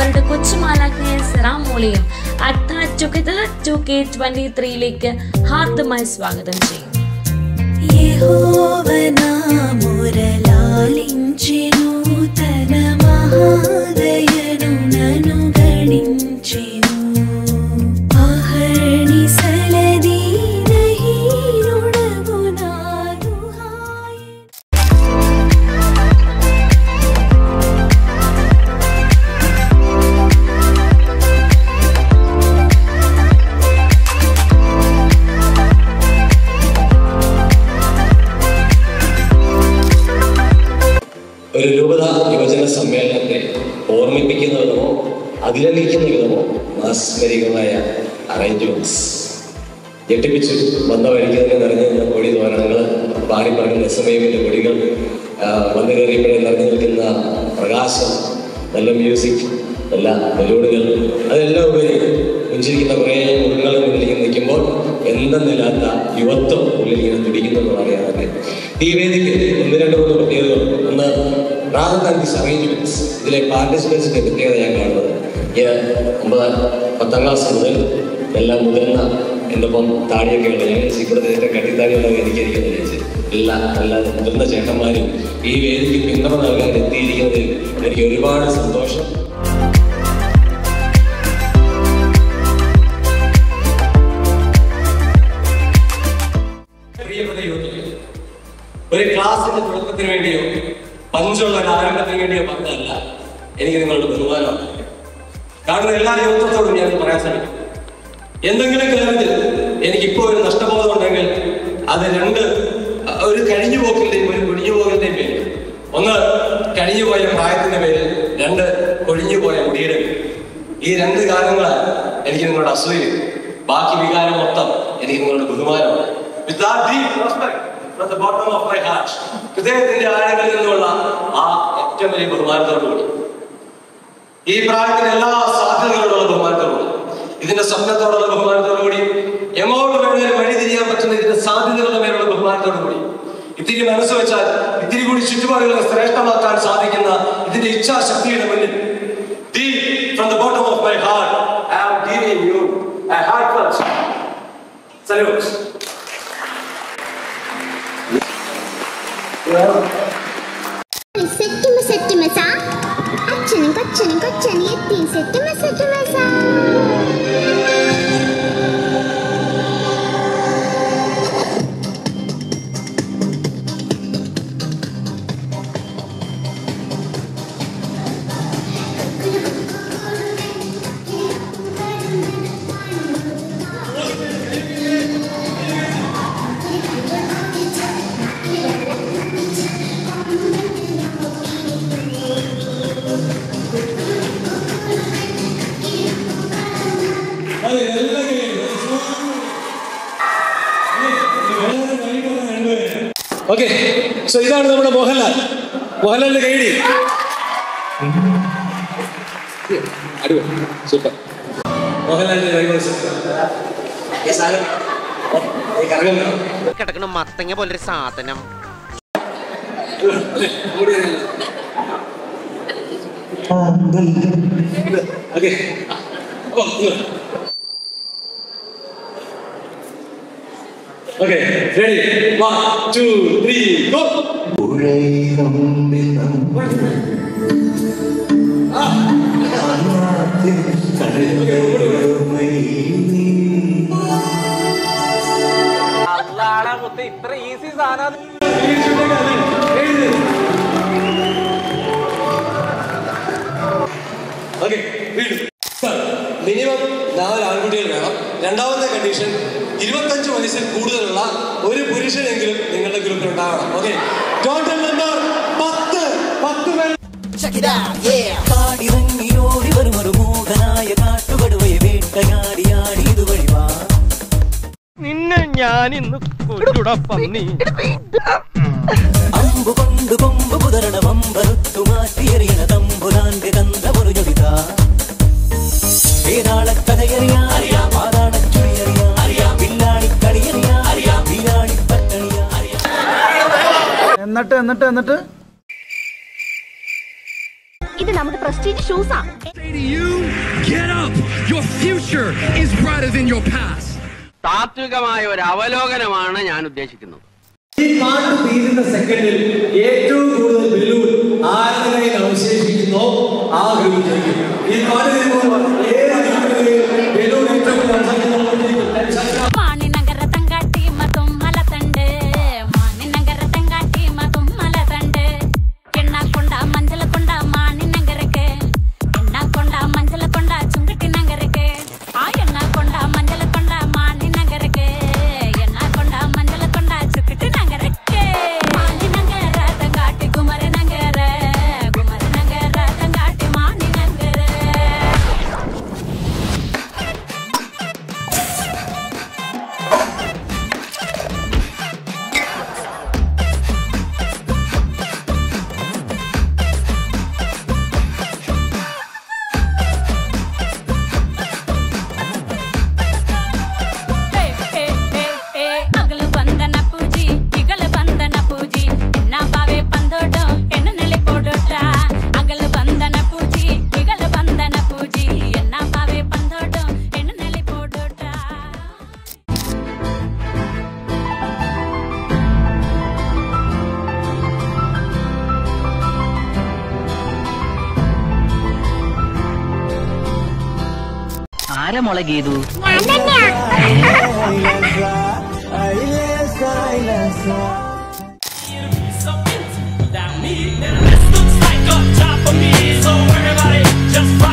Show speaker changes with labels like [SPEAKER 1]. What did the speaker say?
[SPEAKER 1] ഞങ്ങളുടെ കൊച്ചുമാലാഖയെ സെറാമോളിയും attach together 2K23 ഹാർദമായി സ്വാഗതം ചെയ്യുന്നു.
[SPEAKER 2] ഒരു രൂപത യുവജന സമ്മേളനത്തെ ഓർമ്മിപ്പിക്കുന്ന വിധമോ അതിലംഘിക്കുന്ന വിധമോ മാസ്മരികമായ അറേഞ്ച്മെന്റ്സ് ഞെട്ടിപ്പിച്ചു വന്ന വഴിക്ക് നിറഞ്ഞു നിന്ന കൊടി തോരണങ്ങൾ, പാറിപ്പറങ്ങുന്ന SMIMന്റെ കൊടികൾ, വന്നു കയറിയപ്പോഴേ നിറഞ്ഞു നിൽക്കുന്ന പ്രകാശം, നല്ല മ്യൂസിക്, നല്ല ബലൂണുകൾ, അതെല്ലാം ഉപരി പുഞ്ചിരിക്കുന്ന കുറേ മുഖങ്ങളുടെ മുന്നിൽ ഇങ്ങനെ നിൽക്കുമ്പോൾ എന്തെന്നില്ലാത്ത യുവത്വം ഉള്ളിലിങ്ങനെ തുടിക്കുന്നതെന്നാണ് ഞാൻ അറിയാം. ഈ വേദിക്ക് 1-2-3 പ്രത്യേകതകൾ. ഒന്ന്, rather than these arrangements, ഇതിലെ പാർട്ടിസിപ്പൻസിന്റെ പ്രത്യേകത ഞാൻ കാണുന്നത്, 10ാം ക്ലാസ് മുതൽ എല്ലാം മുതിർന്ന എൻ്റെ ഒപ്പം താടിയൊക്കെ ഉള്ള, ഞാൻ ഇവിടെ കട്ടിത്താടിയുള്ള വേദിക്കായിരിക്കും എല്ലാ മുതിർന്ന ചേട്ടന്മാരും ഈ വേദിക്ക് പിന്തുണ നൽകാൻ എത്തിയിരിക്കുന്നതിൽ എനിക്ക് ഒരുപാട് സന്തോഷം. ഒരു ക്ലാസിന്റെ തുടക്കത്തിന് വേണ്ടിയോ പഞ്ചുള്ള ഒരു ആരംഭത്തിന് വേണ്ടിയോ പറഞ്ഞതല്ല, എനിക്ക് നിങ്ങളുടെ ബഹുമാനമാണ്. കാരണം എല്ലാ യുവത്വത്തോടും ഞാൻ പറയാൻ ശ്രമിക്കും, എന്തെങ്കിലും കാര്യത്തിൽ എനിക്കിപ്പോൾ ഒരു നഷ്ടബോധം ഉണ്ടെങ്കിൽ അത് ഒരു കഴിഞ്ഞുപോക്കിന്റെയും ഒരു കൊഴിഞ്ഞുപോകലിന്റെയും പേര്. ഒന്ന്, കഴിഞ്ഞുപോയ പ്രായത്തിന്റെ പേര്. 2, കൊഴിഞ്ഞുപോയ മുടിയുടെ പേര്. ഈ 2 കാരണങ്ങളാണ് എനിക്ക് നിങ്ങളുടെ അസൂയ. ബാക്കി വികാരം മൊത്തം എനിക്ക് നിങ്ങളുടെ ബഹുമാനമാണ്. With that deep respect from the bottom of my heart, ഹൃദയത്തിന്റെ ആഴങ്ങളിൽ നിന്നുള്ള ആ ഏറ്റവും വലിയ ബഹുമാനത്തോടുകൂടി, ഈ പ്രായത്തിന് എല്ലാ സാധ്യതകളോടുള്ള ബഹുമാനത്തോടുകൂടി, ഇതിന്റെ സ്വപ്നത്തോടുള്ള ബഹുമാനത്തോടുകൂടി, എങ്ങോട്ട് വേണമെങ്കിലും വഴി തിരിയാൻ പറ്റുന്ന ഇതിന്റെ സാധ്യതകളുടെ മേലുള്ള ബഹുമാനത്തോടുകൂടി, ഇത്തിരി മനസ്സ് വെച്ചാൽ ഇത്തിരി കൂടി ചുറ്റുപാടുകളെ ശ്രേഷ്ഠമാക്കാൻ സാധിക്കുന്ന ഇതിന്റെ ഇച്ഛാശക്തിയുടെ മുന്നിൽ, deep from the bottom of my heart, I am giving you a heartfelt salute.
[SPEAKER 3] സെറ്റുമസാ അച്ഛനും കൊച്ചനും എത്തി സെറ്റുമസാ.
[SPEAKER 2] ഓക്കെ, സോ ഇതാണ് നമ്മുടെ മോഹൻലാലിന്റെ കൈഡി. സൂപ്പർ. മോഹൻലാലിന്റെ
[SPEAKER 4] കിടക്കണ മത്തങ്ങ പോലൊരു സാധനം.
[SPEAKER 2] Okay, okay, ready? 1, 2, 3, go!
[SPEAKER 4] ഇത്ര ഈസി സാധനം.
[SPEAKER 2] മിനിമം 4 ആൺകുട്ടികൾ വേണം. രണ്ടാമത്തെ കണ്ടീഷൻ, 25 വയസ്സിൽ കൂടുതലുള്ള ഒരു പുരുഷനെങ്കിലും നിങ്ങളുടെ ഗ്രൂപ്പിൽ ഉണ്ടാവണം. ഓക്കെ, ടോട്ടൽ നമ്പർ 10 പേർ.
[SPEAKER 4] നിന്നെ ഞാൻ ഇന്ന് പന്നി
[SPEAKER 5] അമ്പു കൊണ്ട് കൊമ്പ് കുതിരണ വമ്പറുത്തു മാറ്റിയെറിയണ തമ്പുരാന്റെ തന്ത ഒരു ഞൊടിത കഥയറിയാം പാതാളച്ചുഴിയറിയാം പിള്ളാണി കളിയറിയാം വീരാണി പട്ടണിയാ.
[SPEAKER 6] എന്നിട്ട്
[SPEAKER 3] ഇത് നമ്മുടെ പ്രസ്റ്റീജ് ഷൂസാ.
[SPEAKER 4] താത്വികമായ ഒരു അവലോകനമാണ് ഞാൻ ഉദ്ദേശിക്കുന്നത്.
[SPEAKER 2] ഈ പാട്ട് തീരുന്ന സെക്കൻഡിൽ ഏറ്റവും കൂടുതൽ ബലൂൺ ആരുടെ കയ്യിൽ അവശേഷിക്കുന്നോ ആ ഗ്രൂപ്പ് ജയിക്കും. ഈ പാട്ട് തീരുമ്പോൾ ഏത് ബലൂൺ ഏറ്റവും
[SPEAKER 5] ആരമോളെ Geethu?
[SPEAKER 6] This looks like a job for me, so everybody just